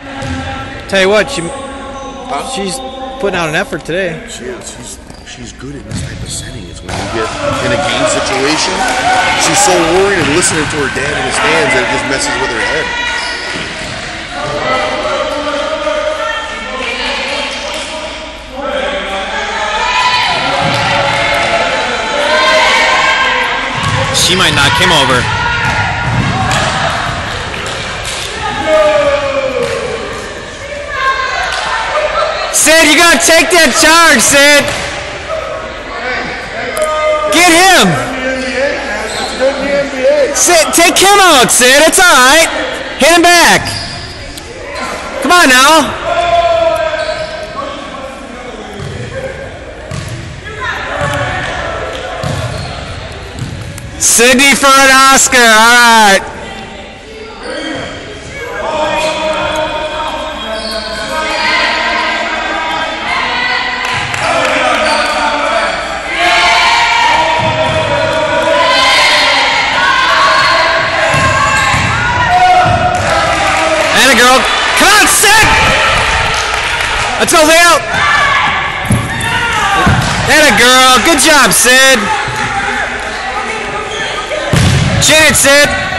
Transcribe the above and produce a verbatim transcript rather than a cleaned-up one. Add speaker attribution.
Speaker 1: Tell you what, she
Speaker 2: Huh?
Speaker 1: she's putting out an effort today.
Speaker 2: She is. She's she's good in this type of setting. It's when you get in a game situation, she's so worried and listening to her dad in the stands that it just messes with her head.
Speaker 1: She might knock him over. Sid, you gotta take that charge, Sid. Get him. Sid, take him out, Sid. It's all right. Hit him back. Come on now. Sydney for an Oscar. All right. Girl, come on, Sid! Let's go, Leo! That a girl. Good job, Sid. Chin it, Sid.